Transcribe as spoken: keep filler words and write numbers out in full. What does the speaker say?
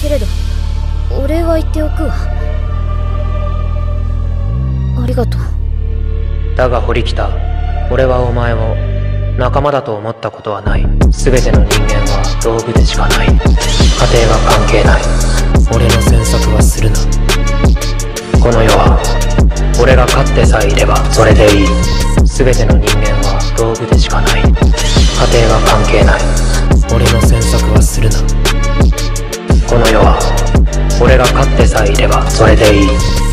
けれどお礼は言っておくわ。ありがとう。 だが堀北、俺はお前を仲間だと思ったことはない。全ての人間は道具でしかない。家庭は関係ない。俺の詮索はするな。この世は俺が勝ってさえいればそれでいい。全ての人間は道具でしかない。家庭は関係ない。俺の詮索はするな。この世は俺が勝ってさえいればそれでいい。